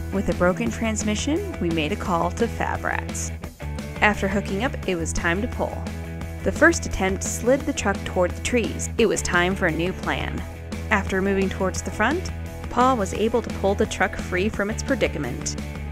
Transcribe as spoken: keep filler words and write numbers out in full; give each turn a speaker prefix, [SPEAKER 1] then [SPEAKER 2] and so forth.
[SPEAKER 1] With a broken transmission, we made a call to FabRats. After hooking up, it was time to pull. The first attempt slid the truck toward the trees. It was time for a new plan. After moving towards the front, Paul was able to pull the truck free from its predicament.